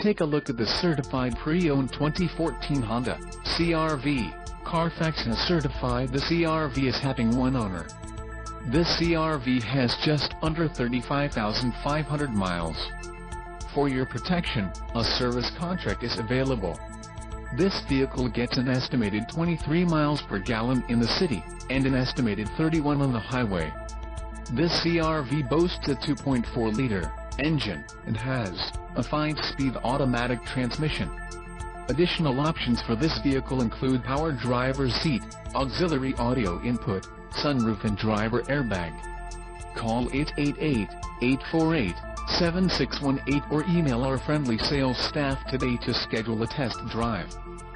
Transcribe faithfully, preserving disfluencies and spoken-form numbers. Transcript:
Take a look at the certified pre-owned twenty fourteen Honda C R V. Carfax has certified the C R V as having one owner. This C R V has just under thirty-five thousand five hundred miles. For your protection, a service contract is available. This vehicle gets an estimated twenty-three miles per gallon in the city, and an estimated thirty-one on the highway. This C R V boasts a two point four liter engine, and has a five-speed automatic transmission. Additional options for this vehicle include power driver's seat, auxiliary audio input, sunroof and driver airbag. Call eight eight eight, eight four eight, seven six one eight or email our friendly sales staff today to schedule a test drive.